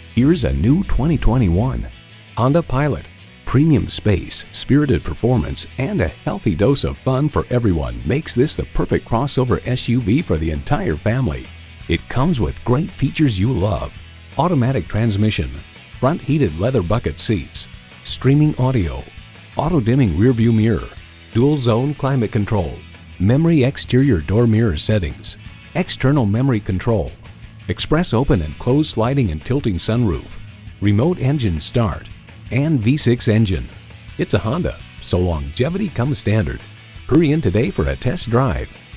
Here's a new 2021 Honda Pilot. Premium space, spirited performance, and a healthy dose of fun for everyone makes this the perfect crossover SUV for the entire family. It comes with great features you love: automatic transmission, front heated leather bucket seats, streaming audio, auto-dimming rearview mirror, dual zone climate control, memory exterior door mirror settings, external memory control, express open and close sliding and tilting sunroof, remote engine start, and V6 engine. It's a Honda, so longevity comes standard. Hurry in today for a test drive.